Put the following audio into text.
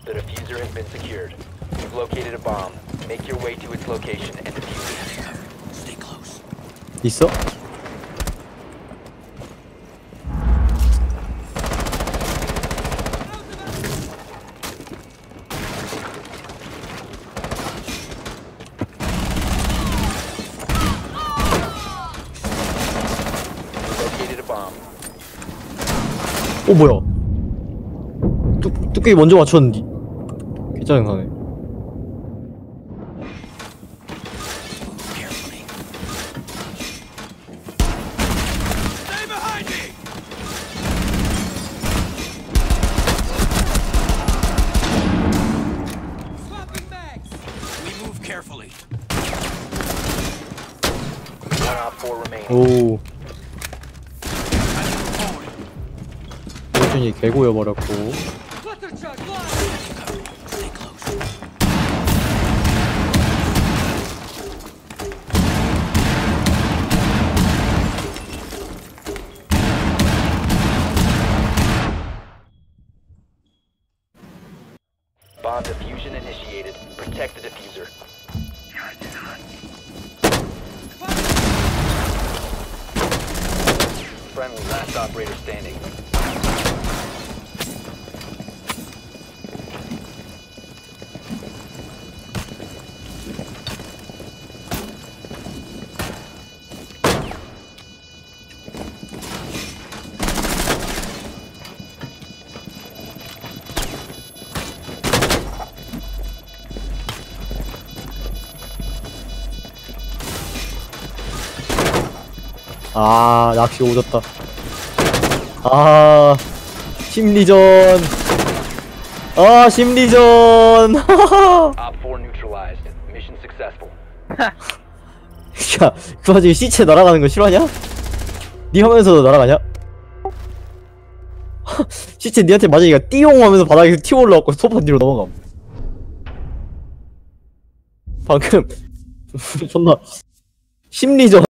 The diffuser has been secured. You've located a bomb. Make your way to its location and defuse it. Stay close. 있어? Located a bomb. 뭐야? 뚜껑이 먼저 맞췄는데. 개짜증나네. Carefully. Stay behind me. Swapping bags. We move carefully. One op 4 remaining. 오. 텐션이 개고여버렸고. Stay close. Bomb diffusion initiated. Protect the diffuser. Friendly, last operator standing. 아, 낚시 오졌다. 아, 심리전. 아, 심리전. Op 4 neutralized. Mission successful. 야, 그 와중에 시체 날아가는 거 싫어하냐? 니 화면에서도 날아가냐? 시체 니한테 맞으니까 띠용 하면서 바닥에서 튀어 올라왔고 소파 뒤로 넘어감. 방금 존나 심리전.